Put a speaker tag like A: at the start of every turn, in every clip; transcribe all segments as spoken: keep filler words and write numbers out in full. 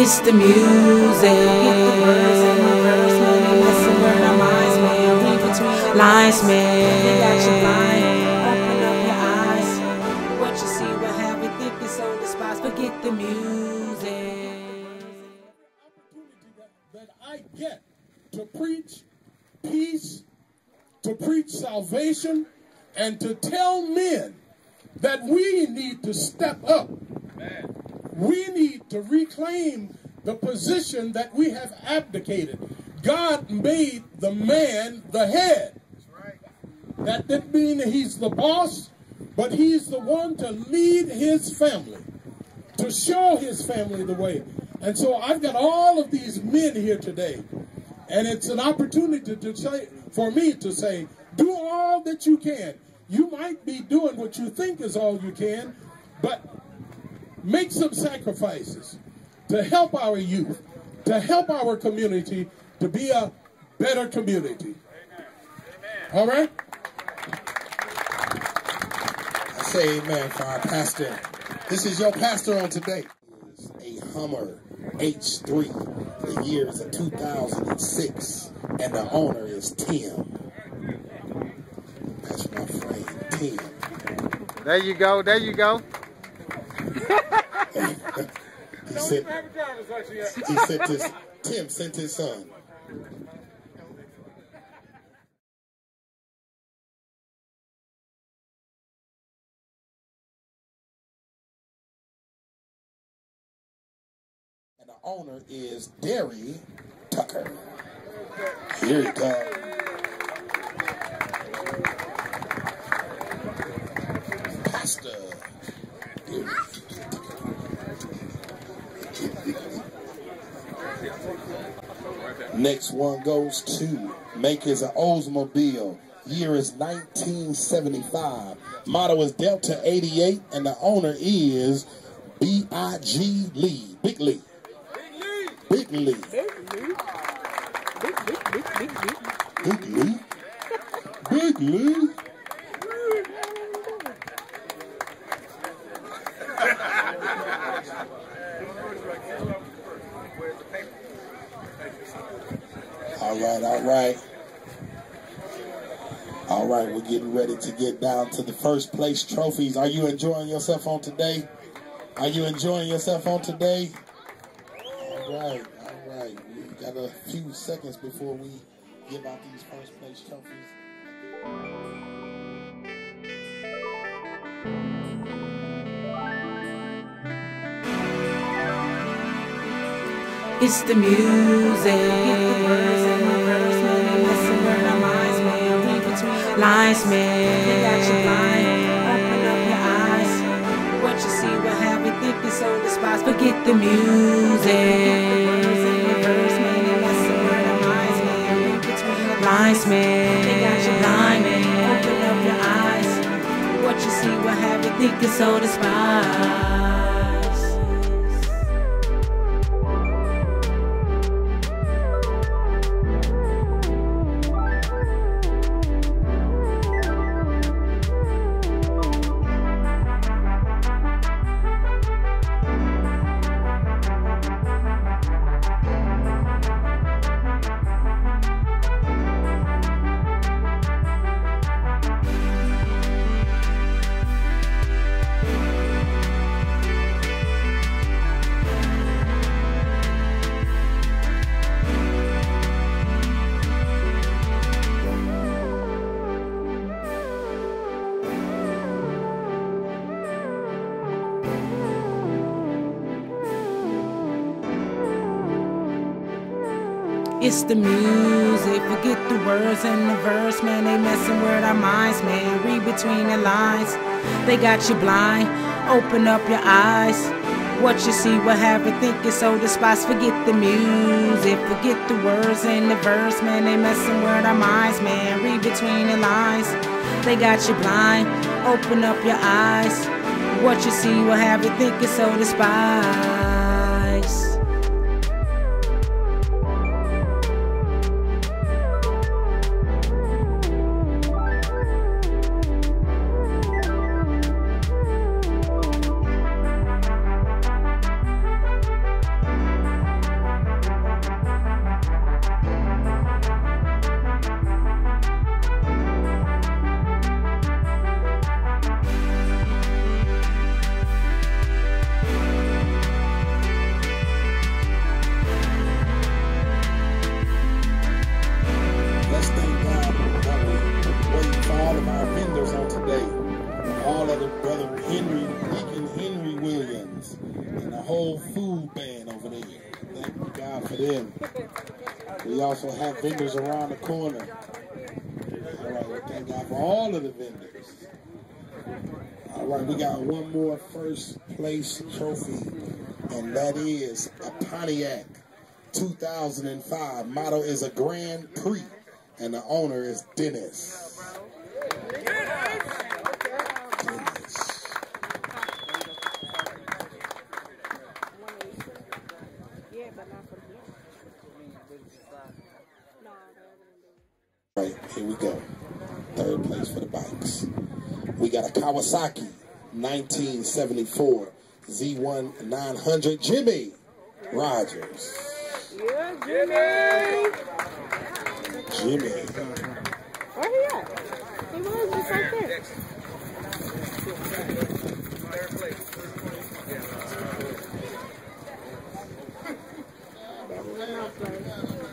A: It's the music. Get the words and the verse, man. They messing with our minds, man. Read between the lines, man. They got you blind. Open up your eyes. What you see will have you thinking so despise. Forget the music.
B: That I get to preach peace, to preach salvation, and to tell men that we need to step up. Amen. We need to reclaim the position that we have abdicated. God made the man the head. That's right. That didn't mean that he's the boss, but he's the one to lead his family, to show his family the way. And so I've got all of these men here today, and it's an opportunity to say, for me to say, do all that you can. You might be doing what you think is all you can, but make some sacrifices to help our youth, to help our community to be a better community. Amen. All right? I say amen for our pastor. This is your pastor on today. It's a Hummer H three. The year is two thousand six, and the owner is Tim. That's my friend, Tim.
C: There you go, there you go.
B: he, sent, he sent his, Tim sent his son. And the owner is Derry Tucker. Here he comes. Pastor. Next one goes to make is an Oldsmobile. Year is nineteen seventy-five. Model is Delta eighty-eight, and the owner is B I G Lee. Big Lee. Big Lee. Big Lee. Big, big, big, big, big. Big Lee. Big Lee. All right, all right. All right, we're getting ready to get down to the first place trophies. Are you enjoying yourself on today? Are you enjoying yourself on today? All right, all right. We got a few seconds before we give out these first place trophies.
A: It's the music. Get the words and the verse, man. They messing with our minds, man. Read between the lines, man. They got you blind. Open up your eyes. What you see will have you thinking so despise. Forget the music. Get the words and the verse, man. They messing with our minds, man. Read between the lines, man. They got you blind, man. Open up your eyes. What you see will have you thinking so despise. It's the music, forget the words and the verse, man. They messing with our minds, man. Read between the lines. They got you blind. Open up your eyes. What you see will have you thinking so despise. Forget the music, forget the words and the verse, man. They messing with our minds, man. Read between the lines. They got you blind. Open up your eyes. What you see will have you thinking so despise.
B: God for them. We also have vendors around the corner. All right, we thank God for all of the vendors. All right, we got one more first place trophy, and that is a Pontiac two thousand five. Model is a Grand Prix, and the owner is Dennis. Right, here we go. Third place for the bikes. We got a Kawasaki nineteen seventy-four Z one nine hundred. Jimmy Rogers.
D: Yeah, Jimmy.
B: Jimmy.
D: Where he at? He was just right there.
E: Third place.
D: That was no place.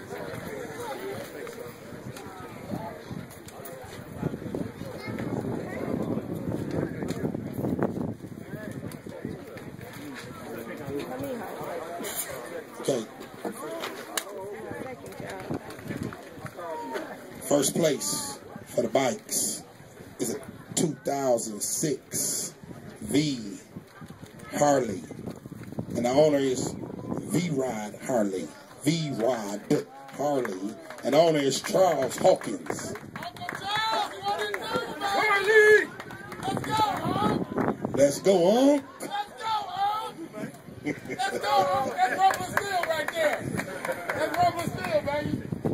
B: Okay. First place for the bikes is a two thousand six V Harley, and the owner is V-Rod Harley. V-Rod Harley, and the owner is Charles Hawkins. Let's go on.
E: Let's go, home. That's rubber steel right there. That's rubber steel, baby.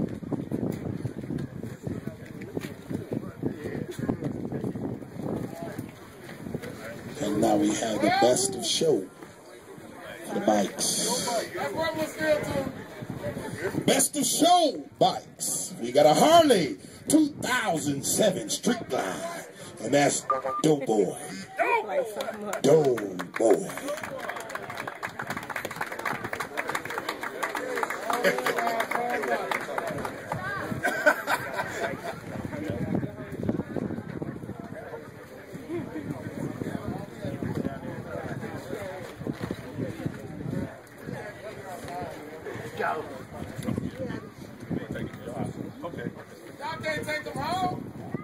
B: And now we have the best of show for the bikes.
E: That's rubber steel, too.
B: Best of show bikes. We got a Harley two thousand seven Street Glide, and that's Dope Boy. Dope Boy.
E: Go. Okay. Y'all can't take them home.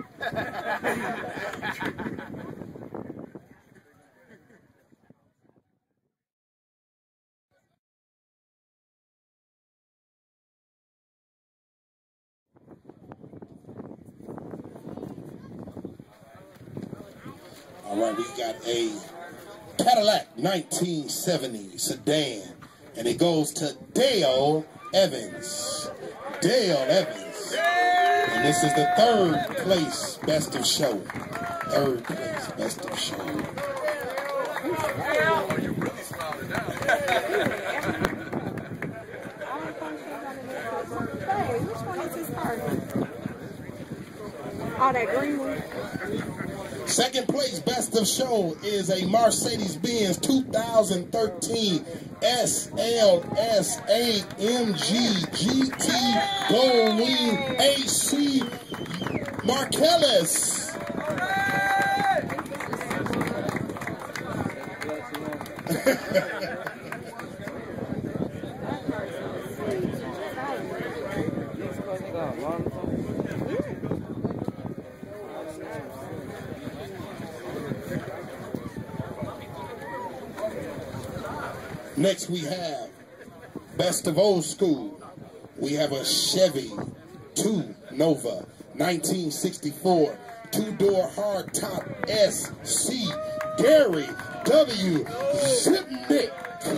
B: All right, we got a Cadillac nineteen seventy sedan, and it goes to Dale Evans. Dale Evans. And this is the third place best of show. Third place best of show.
E: Oh, you really smiling now.
D: Hey, which one is this car? Oh, that green one.
B: Second place best of show is a Mercedes-Benz two thousand thirteen S L S A M G G T Goldwing A C Marcellus. Next we have best of old school. We have a Chevy two Nova nineteen sixty-four two-door hardtop S C Gary W. Zipnick.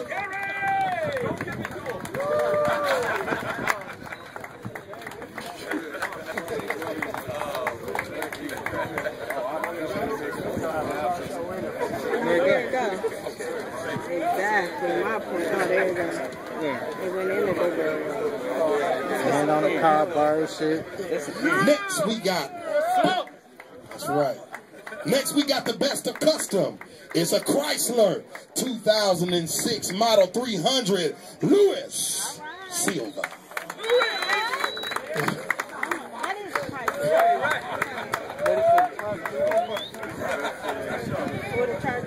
D: There you go. Exactly, my point. Oh, there you go. Yeah. It went in the big
C: Hand on the car bar shit.
B: Next we got, that's right. Next we got the best of custom. It's a Chrysler two thousand six Model three hundred Louis Silva.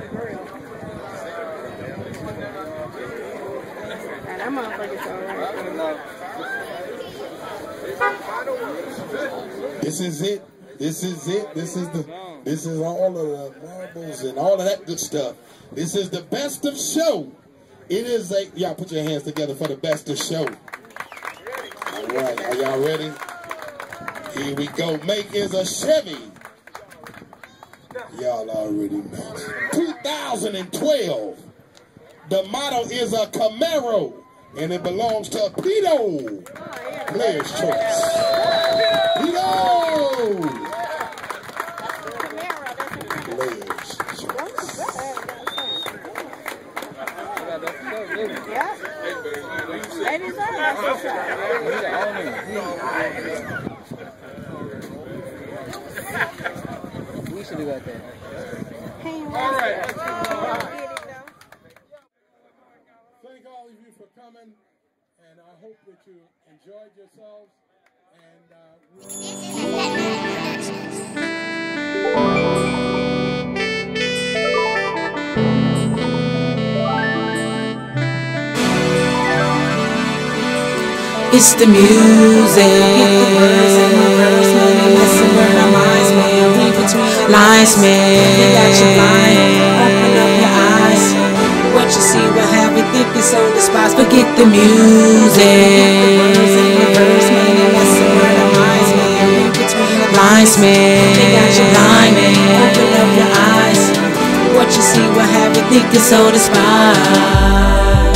D: That motherfucker's alright.
B: This is it. This is it. This is the. This is all of the marbles and all of that good stuff. This is the best of show. It is a. Y'all put your hands together for the best of show. All right. Are y'all ready? Here we go. Make is a Chevy. Y'all already know. two thousand twelve. The model is a Camaro, and it belongs to Pito. Player's choice. Pito. Player's choice.
D: Ladies are
C: We should do that there.
D: all right.
B: Thank all of you for coming, and I hope that you enjoyed yourselves. And uh,
A: It's the music. Lines, man. They got you blind. Open up your eyes. What you see will have you thinking so despised. Forget the music. Lines, man. They got you blind. Open up your eyes. What you see will have you thinking so despised.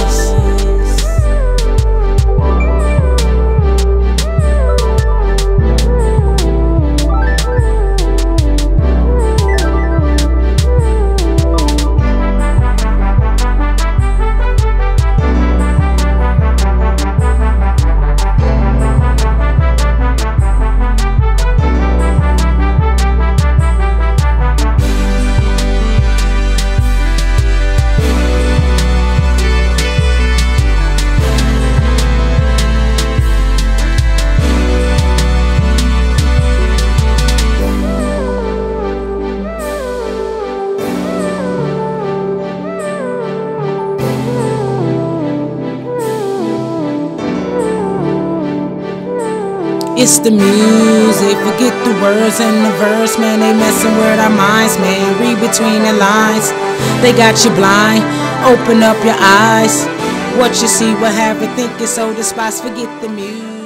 A: It's the music, forget the words and the verse, man. They messing with our minds, man. Read between the lines. They got you blind. Open up your eyes. What you see will have you thinking so despised. Forget the music.